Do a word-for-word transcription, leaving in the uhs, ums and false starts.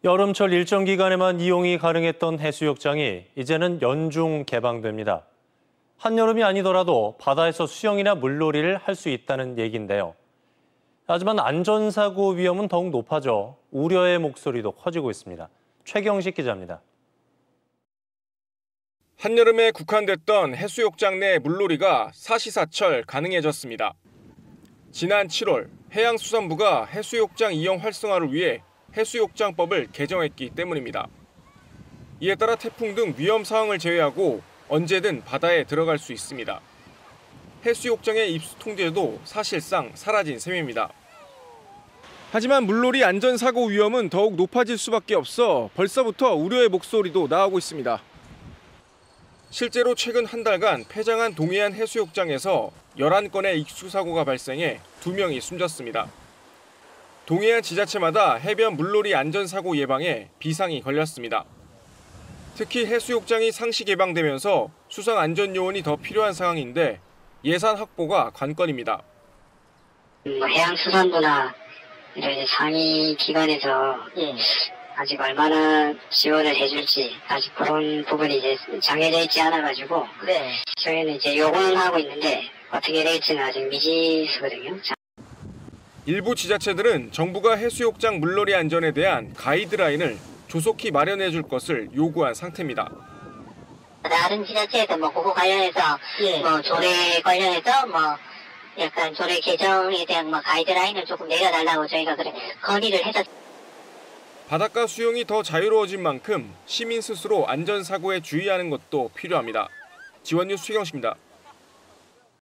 여름철 일정 기간에만 이용이 가능했던 해수욕장이 이제는 연중 개방됩니다. 한여름이 아니더라도 바다에서 수영이나 물놀이를 할 수 있다는 얘기인데요. 하지만 안전사고 위험은 더욱 높아져 우려의 목소리도 커지고 있습니다. 최경식 기자입니다. 한여름에 국한됐던 해수욕장 내 물놀이가 사시사철 가능해졌습니다. 지난 칠월 해양수산부가 해수욕장 이용 활성화를 위해 해수욕장법을 개정했기 때문입니다. 이에 따라 태풍 등 위험 상황을 제외하고 언제든 바다에 들어갈 수 있습니다. 해수욕장의 입수 통제도 사실상 사라진 셈입니다. 하지만 물놀이 안전사고 위험은 더욱 높아질 수밖에 없어 벌써부터 우려의 목소리도 나오고 있습니다. 실제로 최근 한 달간 폐장한 동해안 해수욕장에서 열한 건의 익수사고가 발생해 두 명이 숨졌습니다. 동해안 지자체마다 해변 물놀이 안전사고 예방에 비상이 걸렸습니다. 특히 해수욕장이 상시 개방되면서 수상 안전 요원이 더 필요한 상황인데 예산 확보가 관건입니다. 뭐 해양수산부나 이런 상위 기관에서 예. 아직 얼마나 지원을 해줄지 아직 그런 부분이 이제 정해져 있지 않아가지고 네. 저희는 이제 요구는 하고 있는데 어떻게 될지는 아직 미지수거든요. 일부 지자체들은 정부가 해수욕장 물놀이 안전에 대한 가이드라인을 조속히 마련해 줄 것을 요구한 상태입니다. 다른 지자체에서 뭐 그거 관련해서 예. 뭐 조례 관련해서 뭐 약간 조례 개정에 대한 뭐 가이드라인을 조금 내려달라고 저희가 그래 건의를 해서. 바닷가 수영이 더 자유로워진 만큼 시민 스스로 안전사고에 주의하는 것도 필요합니다. 지원뉴스 최경식입니다.